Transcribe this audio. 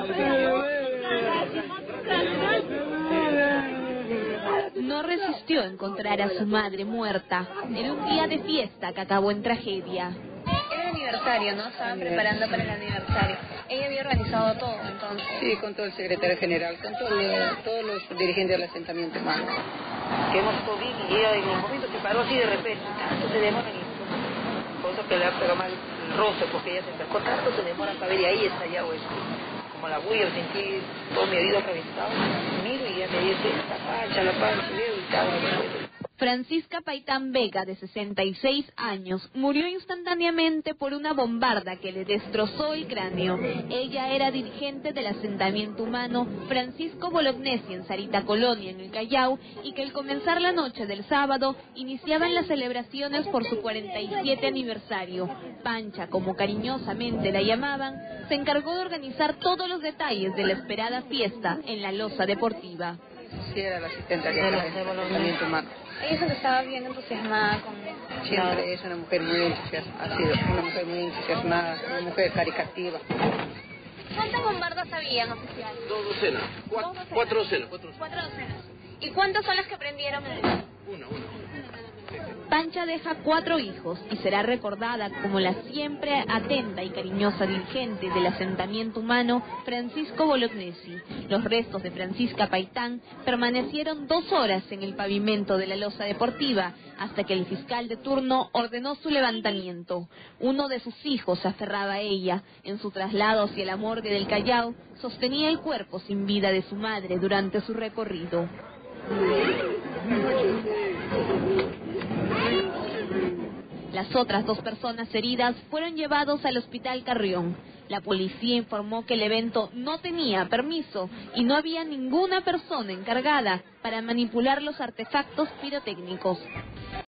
No resistió encontrar a su madre muerta en un día de fiesta que acabó en tragedia. Era el aniversario, ¿no? Estaban preparando para el aniversario. Ella había organizado todo, entonces. Sí, con todo el secretario general, con todos los dirigentes del asentamiento humano. Que hemos estado bien y ella en el momento se paró así de repente. Tanto se demora en eso. Por eso que le ha pegado mal el rostro, porque ella se acercó tanto, se demora para ver y ahí está ya, pues. Como la bulla, sentí todo mi oído reventado. Miro y ya me dice, la pancha, y tal. Francisca Paitán Vega, de 66 años, murió instantáneamente por una bombarda que le destrozó el cráneo. Ella era dirigente del asentamiento humano Francisco Bolognesi en Sarita Colonia, en el Callao, y que al comenzar la noche del sábado iniciaban las celebraciones por su 47 aniversario. Pancha, como cariñosamente la llamaban, se encargó de organizar todos los detalles de la esperada fiesta en la losa deportiva. Sí, era la asistente del asentamiento humano. Ella se estaba bien entusiasmada con... Siempre es una mujer muy entusiasmada, ha sido una mujer muy entusiasmada, una mujer caricativa. ¿Cuántas bombardas habían, oficial? 2 docenas, 4 docenas. 4 docenas. ¿Y cuántas son las que prendieron? Una. Pancha deja 4 hijos y será recordada como la siempre atenta y cariñosa dirigente del asentamiento humano Francisco Bolognesi. Los restos de Francisca Paitán permanecieron 2 horas en el pavimento de la losa deportiva hasta que el fiscal de turno ordenó su levantamiento. Uno de sus hijos se aferraba a ella. En su traslado hacia la morgue del Callao, sostenía el cuerpo sin vida de su madre durante su recorrido. Las otras 2 personas heridas fueron llevados al hospital Carrión. La policía informó que el evento no tenía permiso y no había ninguna persona encargada para manipular los artefactos pirotécnicos.